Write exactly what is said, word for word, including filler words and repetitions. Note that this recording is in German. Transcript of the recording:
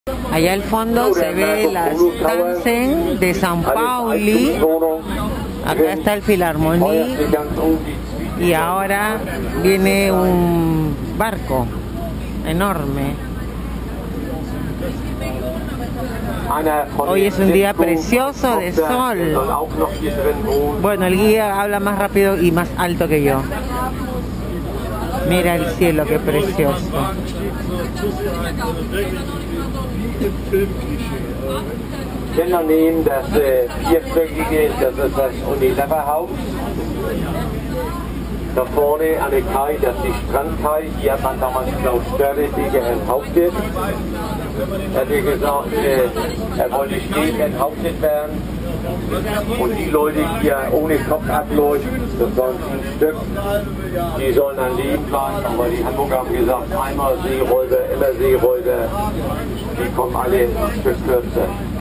Allá al fondo se ve la Skansen de San Pauli. Acá está el Philharmonie. Y ahora viene un barco enorme. Hoy es un día precioso de sol. Bueno, el guía habla más rápido y más alto que yo. Mira el cielo, qué precioso. Denn daneben das äh, vierstöckige, das ist das Unileverhaus. Da vorne an der Kai, das ist die Strandkai, hier hat man damals Klaus Större enthauptet. Er hat gesagt, äh, er wollte stehen enthauptet werden. Und die Leute, die hier ohne Kopf abläuft, das waren fünf Stück, die sollen dann leben bleiben. Aber die Hamburger haben gesagt, einmal Seeräuber, immer Seeräuber, die kommen alle ein Stück kürzer.